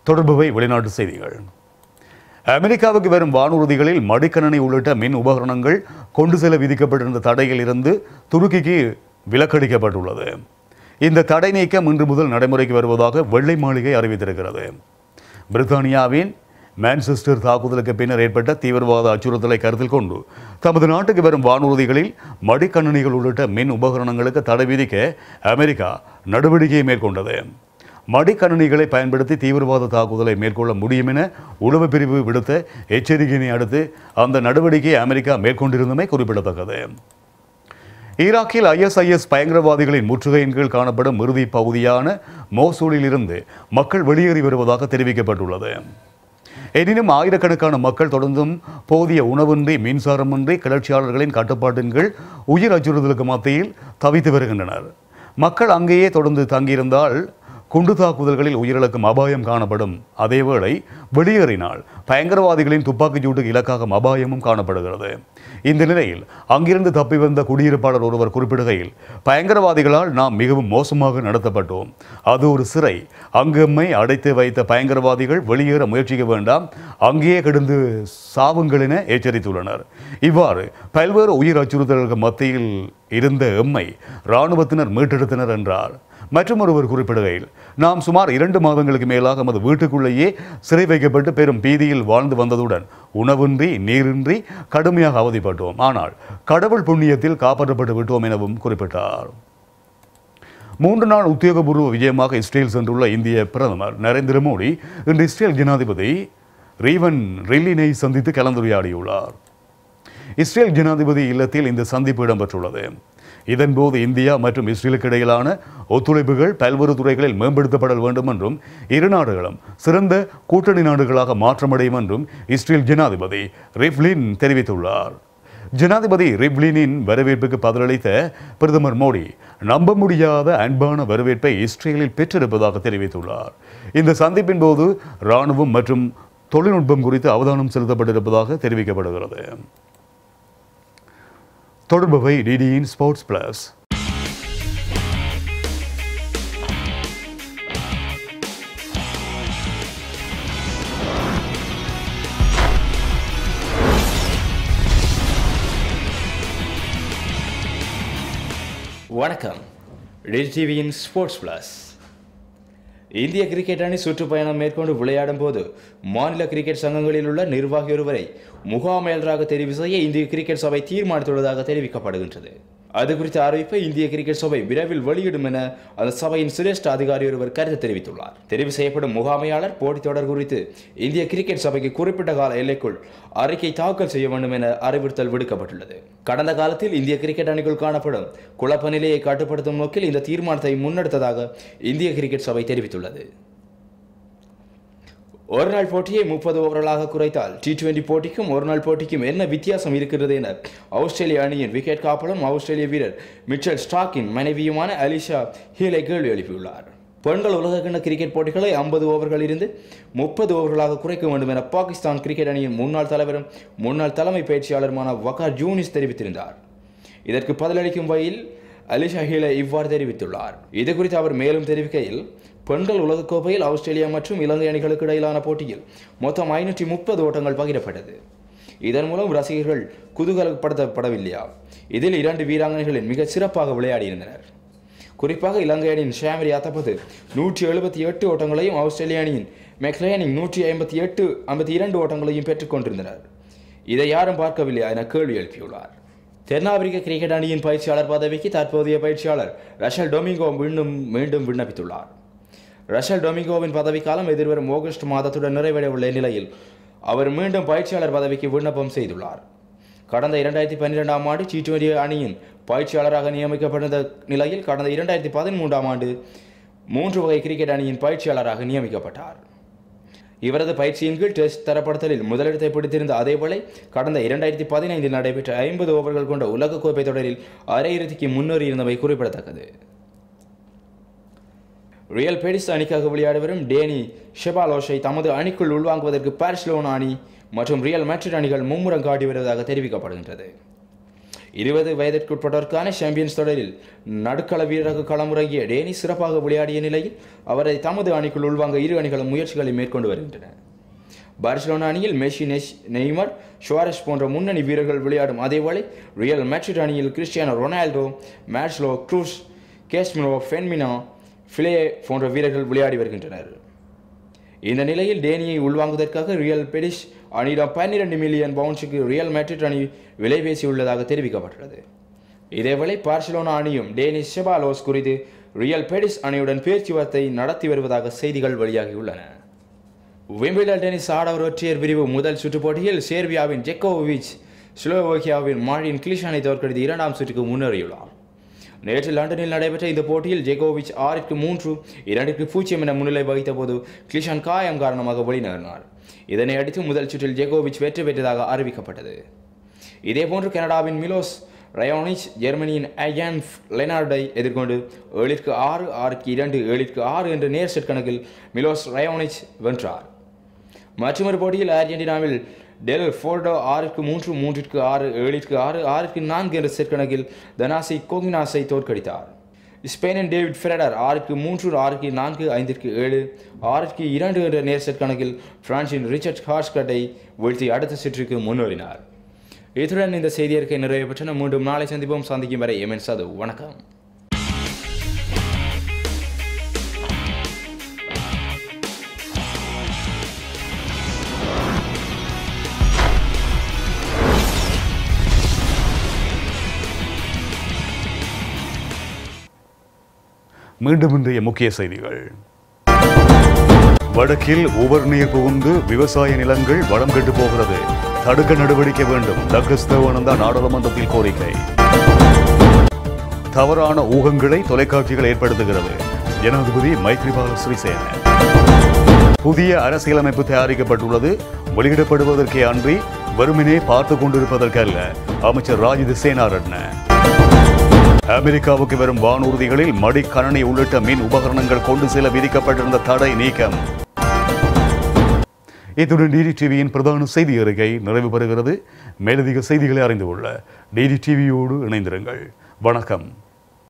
தொடர்புவை வெளிநாட்டு செய்திகள். அமெரிக்காவுக்கு வரும் வானூர்திகளில் மடிக்கணினி உள்ளிட்ட மின் உபகரணங்கள் கொண்டு செல்ல விதிக்கப்பட்டிருந்த தடையில் இருந்து துருக்கிக்கு விலக்களிக்கப்பட்டுள்ளது. இந்த தடை நீக்கம் இன்று முதல் நடைமுறைக்கு வருவதாக வெள்ளை மாளிகை அறிவித்திருக்கிறது. பிரித்தானியாவின் மான்செஸ்டர் தாக்குதலுக்கு பின்னர் ஏற்பட்ட தீவிரவாத அச்சுறுத்தலை கருத்தில் கொண்டு தமது நாட்டுக்கு வரும் வானூர்திகளில் மடிக்கணினிகள் உள்ளிட்ட மின் உபகரணங்களுக்கு தடை விதிக்க அமெரிக்கா நடவடிக்கையை மேற்கொண்டது. மடிக்கணினிகளை பயன்படுத்தி தீவிரவாத தாக்குதலை மேற்கொள்ள முடியும் என உளவு பிரிவு விடுத்த எச்சரிக்கையினை அடுத்து அந்த நடவடிக்கையை அமெரிக்கா மேற்கொண்டிருந்தமை குறிப்பிடத்தக்கது. ஈராக்கில் ISIS பயங்கரவாதிகளின் முற்றுகையின் கீழ் காணப்படும் இறுதி பகுதியான மோசூலில் இருந்து மக்கள் வெளியேறி வருவதாக தெரிவிக்கப்பட்டுள்ளது. எனினும் ஆயிரக்கணக்கான மக்கள் தொடர்ந்தும் போதிய உணவின்றி மின்சாரமின்றி கிளர்ச்சியாளர்களின் கட்டுப்பாட்டின் கீழ் உயிர் அச்சுறுத்தலுக்கு மத்தியில் தவித்து வருகின்றனர். மக்கள் அங்கேயே தொடர்ந்து தங்கியிருந்தால் குண்டு தாக்குதல்களில் உயிரிழக்கும் அபாயம் காணப்படும். அதேவேளை வெளியேறினால் பயங்கரவாதிகளின் துப்பாக்கிச்சூட்டுக்கு இலக்காகும் அபாயமும் காணப்படுகிறது. இந்த நிலையில் அங்கிருந்து தப்பி வந்த குடியிருப்பாளர் ஒருவர் குறிப்பிடுகையில், பயங்கரவாதிகளால் நாம் மிகவும் மோசமாக நடத்தப்பட்டோம். அது ஒரு சிறை. அங்கம்மை அடைத்து வைத்த பயங்கரவாதிகள் வெளியேற முயற்சிக்க வேண்டாம், அங்கேயே கிடந்து சாவுங்கள் என எச்சரித்துள்ளனர். இவ்வாறு பல்வேறு உயிர் அச்சுறுத்தல்களுக்கு மத்தியில் இருந்த எம்மை இராணுவத்தினர் மீட்டெடுத்தனர் என்றார். மற்றும் ஒருவர் குறிப்பிடுகையில், நாம் சுமார் 2 மாதங்களுக்கு மேலாக நமது வீட்டுக்குள்ளேயே சிறை வைக்கப்பட்டு பெரும் பீதியில் வாழ்ந்து வந்ததுடன் உணவின்றி நீரின்றி கடுமையாக அவதிப்பட்டோம். ஆனால் கடவுள் புண்ணியத்தில் காப்பாற்றப்பட்டு விட்டோம் எனவும் குறிப்பிட்டார். 3 நாள் உத்தியோகபூர்வ விஜயமாக இஸ்ரேல் சென்றுள்ள இந்திய பிரதமர் நரேந்திர மோடி இன்று இஸ்ரேல் ஜனாதிபதி ரீவன் ரிவ்லினை சந்தித்து கலந்துரையாடியுள்ளார். இஸ்ரேல் ஜனாதிபதி இல்லத்தில் இந்த சந்திப்பு இடம்பெற்றுள்ளது. இதன்போது இந்தியா மற்றும் இஸ்ரேலுக்கு இடையிலான ஒத்துழைப்புகள் பல்வேறு துறைகளில் மேம்படுத்தப்பட வேண்டும் என்றும் இரு நாடுகளும் சிறந்த கூட்டணி நாடுகளாக மாற்றமடையும் என்றும் இஸ்ரேல் ஜனாதிபதி ரிவ்லின் தெரிவித்துள்ளார். ஜனாதிபதி ரிவ்லினின் வரவேற்புக்கு பதிலளித்த பிரதமர் மோடி நம்ப முடியாத அன்பான வரவேற்பை இஸ்ரேலில் பெற்றிருப்பதாக தெரிவித்துள்ளார். இந்த சந்திப்பின் போது இராணுவம் மற்றும் தொழில்நுட்பம் குறித்து அவதானம் செலுத்தப்பட்டிருப்பதாக தெரிவிக்கப்படுகிறது. தொடர்புவை டிடியின் ஸ்போர்ட்ஸ் பிளஸ். வணக்கம். டிடிவியின் ஸ்போர்ட்ஸ் பிளஸ். இந்திய கிரிக்கெட் அணி சுற்றுப்பயணம் மேற்கொண்டு விளையாடும் போது மாநில கிரிக்கெட் சங்கங்களில் உள்ள நிர்வாகி ஒருவரை முகாமையாளராக தெரிவு செய்ய இந்திய கிரிக்கெட் சபை தீர்மானித்துள்ளதாக தெரிவிக்கப்படுகின்றது. அது குறித்த அறிவிப்பை இந்திய கிரிக்கெட் சபை விரைவில் வெளியிடும் என அந்த சபையின் சிரேஷ்ட அதிகாரி ஒருவர் கருத்து தெரிவித்துள்ளார். தெரிவு செய்யப்படும் முகாமையாளர் போட்டித் தொடர் குறித்து இந்திய கிரிக்கெட் சபைக்கு குறிப்பிட்ட கால எல்லைக்குள் அறிக்கை தாக்கல் செய்ய வேண்டும் என அறிவுறுத்தல் விடுக்கப்பட்டுள்ளது. கடந்த காலத்தில் இந்திய கிரிக்கெட் அணிக்குள் காணப்படும் குழப்ப நிலையை கட்டுப்படுத்தும் நோக்கில் இந்த தீர்மானத்தை முன்னெடுத்ததாக இந்திய கிரிக்கெட் சபை தெரிவித்துள்ளது. ஒரு நாள் போட்டியை 30 ஓவர்களாக குறைத்தால் T20 போட்டிக்கும் ஒரு நாள் போட்டிக்கும் என்ன வித்தியாசம் இருக்கிறது என ஆஸ்திரேலிய அணியின் விக்கெட் காப்பலும் ஆஸ்திரேலிய வீரர் மிச்சல் ஸ்டார்க்கின் மனைவியுமான அலிஷா ஹீலே கேள்வி எழுப்பியுள்ளார். பெண்கள் உலகக்கிண்ண கிரிக்கெட் போட்டிகளை 50 ஓவர்களில் இருந்து 30 ஓவர்களாக குறைக்க வேண்டும் என பாகிஸ்தான் கிரிக்கெட் அணியின் முன்னாள் தலைவரும் முன்னாள் தலைமை பயிற்சியாளருமான வகார் யூனிஸ் தெரிவித்திருந்தார். இதற்கு பதிலளிக்கும் வகையில் அலிஷா ஹீலே இவ்வாறு தெரிவித்துள்ளார். இது குறித்து அவர் மேலும் தெரிவிக்கையில், பெண்கள் உலகக்கோப்பையில் ஆஸ்திரேலியா மற்றும் இலங்கை அணிகளுக்கு இடையிலான போட்டியில் மொத்தம் 530 ஓட்டங்கள் பகிரப்பட்டது. இதன் மூலம் ரசிகர்கள் குதூகலப்படுத்தப்படவில்லையா? இதில் 2 வீராங்கனைகளின் மிக சிறப்பாக விளையாடியிருந்தனர். குறிப்பாக இலங்கை அணியின் ஷாமரி அத்தப்பது 178 ஓட்டங்களையும் ஆஸ்திரேலிய அணியின் மெக்லயனிங் 152 ஓட்டங்களையும் பெற்றுக் கொண்டிருந்தனர். இதை யாரும் பார்க்கவில்லையா என கேள்வி எழுப்பியுள்ளார். தென்னாப்பிரிக்க கிரிக்கெட் அணியின் பயிற்சியாளர் பதவிக்கு தற்போதைய பயிற்சியாளர் ரஷல் டொமிங்கோ மீண்டும் விண்ணப்பித்துள்ளார். ரஷல் டொமிங்கோவின் பதவிக்காலம் எதிர்வரும் ஆகஸ்ட் மாதத்துடன் நிறைவடைய உள்ள நிலையில் அவர் மீண்டும் பயிற்சியாளர் பதவிக்கு விண்ணப்பம் செய்துள்ளார். கடந்த 2012ஆம் ஆண்டு T20 அணியின் பயிற்சியாளராக நியமிக்கப்பட்ட நிலையில் கடந்த 2013ஆம் ஆண்டு 3 வகை கிரிக்கெட் அணியின் பயிற்சியாளராக நியமிக்கப்பட்டார். இவரது பயிற்சியின் கீழ் டெஸ்ட் தரப்படுத்தலில் முதலிடத்தை பிடித்திருந்த அதேவேளை கடந்த 2015 நடைபெற்ற 50 ஓவர்கள் கொண்ட உலகக்கோப்பை தொடரில் அரையிறுதிக்கு முன்னேறியிருந்தவை குறிப்பிடத்தக்கது. ரியல் பெடிஸ் அணிக்காக விளையாடி வரும் டேனி ஷெபாலோஷை தமது அணிக்குள் உள்வாங்குவதற்கு பார்சிலோனா அணி மற்றும் ரியல் மேட்ரிட் அணிகள் மும்முரம் காட்டி வருவதாக தெரிவிக்கப்படுகின்றது. 20 வயதிற்குட்பட்டோருக்கான சாம்பியன்ஸ் தொடரில் நடுக்கள வீரராக களமிறங்கிய டேனி சிறப்பாக விளையாடிய நிலையில் அவரை தமது அணிக்குள் உள்வாங்க இரு அணிகளும் முயற்சிகளை மேற்கொண்டு வருகின்றன. பார்சிலோனா அணியில் மெஸ்ஸி, நெய்மர், சுவாரஸ் போன்ற முன்னணி வீரர்கள் விளையாடும் அதேவேளை ரியல் மேட்ரிட் அணியில் Cristiano Ronaldo, Marcelo, Kroos, Casemiro, Firmino, ஃபிலே போன்ற வீரர்கள் விளையாடி வருகின்றனர். இந்த நிலையில் டேனியை உள்வாங்குவதற்காக ரியல் பெடிஸ் அணியிடம் 12 மில்லியன் பவுண்ட்ஸுக்கு ரியல் மேட்ரிட் அணி விலை பேசியுள்ளதாக தெரிவிக்கப்பட்டுள்ளது. இதேவேளை பார்சிலோனா அணியும் டேனி செபாலோஸ் குறித்து ரியல் பெடிஸ் அணியுடன் பேச்சுவார்த்தை நடத்தி வருவதாக செய்திகள் வெளியாகியுள்ளன. விம்பிள்டன் டென்னிஸ் ஆடவர் ஒற்றையர் பிரிவு முதல் சுற்று போட்டியில் சேர்பியாவின் ஜெக்கோவிச் ஸ்லோவேக்கியாவின் மார்டின் கிளிஷானை தோற்கடித்து 2ஆம் சுற்றுக்கு முன்னேறியுள்ளார். நேற்று லண்டனில் நடைபெற்ற இந்த போட்டியில் ஜெக்கோவிச் 6-3, 2-0 என முன்னிலை வகித்த போது கிளிஷான் காயம் காரணமாக வெளிநகர்ந்தார். இதனை அடுத்து முதல் சுற்றில் ஜெக்கோவிச் வெற்றி பெற்றதாக அறிவிக்கப்பட்டது. இதேபோன்று கனடாவின் மிலோஸ் ரயோனிச் ஜெர்மனியின் அயன் லெனார்டை எதிர்கொண்டு 7-6, 6-2, 7-6 என்ற நேர் செட் கணக்கில் மிலோஸ் ரயோனிச் வென்றார். மற்றொரு போட்டியில் அர்ஜென்டினாவில் டெல் ஃபோர்டோ 6-3, 3-6, 7-6, 6-4 என்ற செட் கணக்கில் தனாசி கோகினாஸை தோற்கடித்தார். ஸ்பெயினின் டேவிட் ஃபெரடர் 6-3, 6-4, 5-7, 6-2 என்ற நேர் செட் கணக்கில் பிரான்சின் ரிச்சர்ட் ஹார்ஸ்கட்டை வீழ்த்தி அடுத்த சுற்றுக்கு முன்னேறினார். இத்துடன் இந்த செய்தியறிக்கை நிறைவு பெற்றன. மீண்டும் நாளை சந்திக்கும் வரை எம்என் சது. வணக்கம். மீண்டும் இன்றைய முக்கிய செய்திகள். வடக்கில் உவர் நீர் புகுந்து விவசாய நிலங்கள் வளம் கெட்டு போகிறது. தடுக்க நடவடிக்கை வேண்டும். டக்ளஸ் தேவானந்தா நாடாளுமன்றத்தில் கோரிக்கை. தவறான ஊகங்களை தொலைக்காட்சிகள் ஏற்படுத்துகிறது. ஜனாதிபதி மைத்ரிபால சிறிசேன. புதிய அரசியலமைப்பு தயாரிக்கப்பட்டுள்ளது. வெளியிடப்படுவதற்கே அன்றி வெறுமனே பார்த்துக் கொண்டிருப்பதற்கல்ல. அமைச்சர் ராஜித சேனாரட்ன. அமெரிக்காவுக்கு வரும் வானூர்திகளில் மடிக்கணனி உள்ளிட்ட மின் உபகரணங்கள் கொண்டு செல்ல விதிக்கப்பட்டிருந்த தடை நீக்கம். இத்துடன் டிடிடிவியின் பிரதான செய்தி அறிக்கை நிறைவு பெறுகிறது. மேலதிக செய்திகளை அறிந்து கொள்ள டிடிடிவியோடு இணைந்திருங்கள். வணக்கம்.